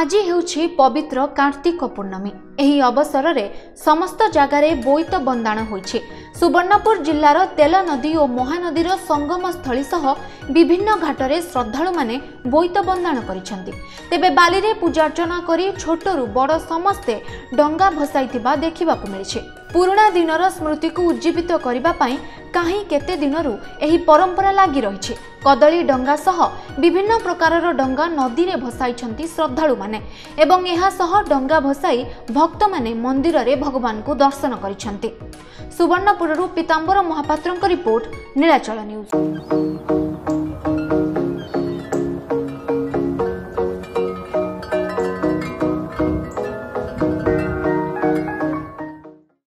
आज हेउछि पवित्र कार्तिक पूर्णमी। एही अवसर रे समस्त जगार बोईत बंदाण होइछि। सुवर्णपुर जिल्लार तेल नदी और महानदीर संगम स्थली सह विभिन्न घाटरे श्रद्धालु माने बोईत बंदाण करिसेंति। तेबे बाली रे पूजार्चना करी छोटरू बड़ समस्ते डंगा भसाइथिबा देखिबाकु मिलिछि। पुराणा दिनर स्मृति को उज्जीवित करबा पई काहे केते दिनरू एही परंपरा लागि रहिछि। कदली डंगा सह विभिन्न प्रकारर डंगा नदी रे भसाइछंती श्रद्धालु माने एवं एहा सह डंगा भसाई भक्त माने मंदिर रे भगवान को दर्शन करिछंती। सुवर्णपुररू पीतांबर महापात्रक रिपोर्ट, नीलाचल न्यूज।